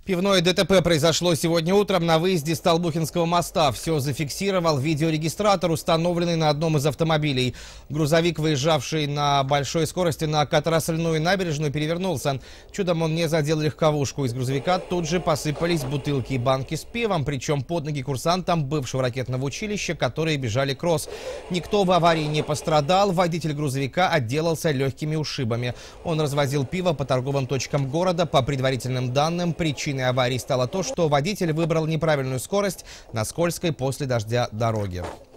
Пивное ДТП произошло сегодня утром на выезде с Толбухинского моста. Все зафиксировал видеорегистратор, установленный на одном из автомобилей. Грузовик, выезжавший на большой скорости на Отрасльную набережную, перевернулся. Чудом он не задел легковушку. Из грузовика тут же посыпались бутылки и банки с пивом, причем под ноги курсантам бывшего ракетного училища, которые бежали кросс. Никто в аварии не пострадал. Водитель грузовика отделался легкими ушибами. Он развозил пиво по торговым точкам города. По предварительным данным, причиной аварии стало то, что водитель выбрал неправильную скорость на скользкой после дождя дороге.